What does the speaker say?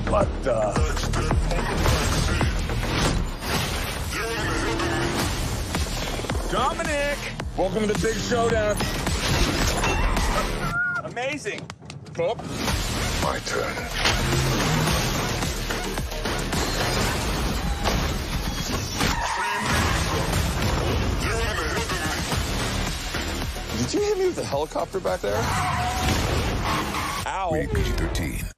What the? Dominic! Welcome to the big showdown. Amazing. Oh. My turn. Did you hit me with a helicopter back there? Ow. Rated PG-13.